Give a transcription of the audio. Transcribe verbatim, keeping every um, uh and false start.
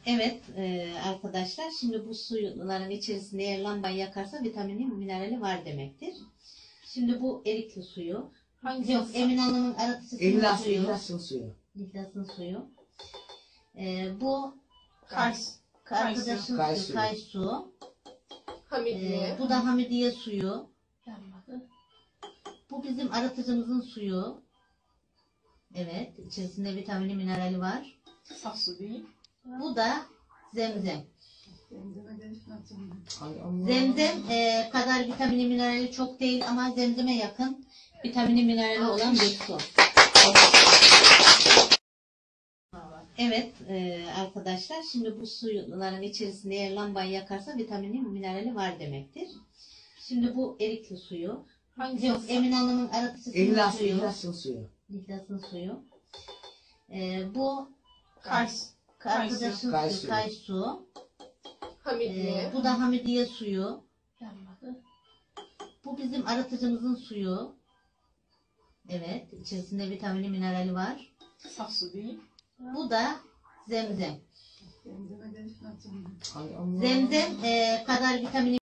Evet e, arkadaşlar, şimdi bu suyların içerisinde eğer lambayı yakarsa vitamini, minerali var demektir. Şimdi bu erikli suyu. Hangisi? Yok, Emin Hanım'ın aratıcısının İhlas, suyu. İhlas'ın suyu. İhlas'ın suyu. E, bu Kay, arkadaşın suyu, Kay suyu. Kay su. Hamidiye. E, bu da Hamidiye suyu. Yanmadı. Bu bizim arıtıcımızın suyu. Evet, içerisinde vitamini, minerali var. Saf su değil. Bu da zemzem. Ay Allah. Zemzem e, kadar vitamini, minerali çok değil ama zemzeme yakın vitamini, minerali olan bir su. Evet e, arkadaşlar, şimdi bu suyların içerisinde eğer lambayı yakarsa vitamini, minerali var demektir. Şimdi bu erikli suyu. Hangisi? Yok, Emin Hanım'ın aratıcısının İhlas, suyu. İhlas'ın suyu. İhlas'ın suyu. E, bu Kay, arkadaşın Kay suyu, suyu. Kay su. Hamidiye. E, bu da Hamidiye suyu. Yanmadı. Bu bizim arıtıcımızın suyu. Evet, içerisinde vitamini, minerali var. Saf su değil. Bu da zemzem. Ay Allah. Zemzem e, kadar vitamini